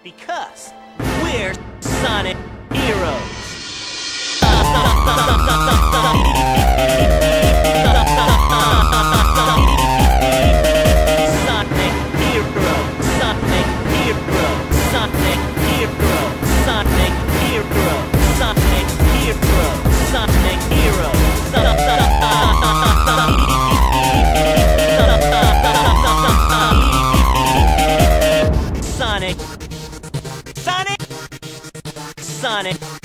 Because we're Sonic Heroes. Sonic Heroes. Sonic Heroes. Sonic Heroes. Sonic Heroes. Sonic Heroes. Sonic Heroes. Sonic. Sonic. Sonic.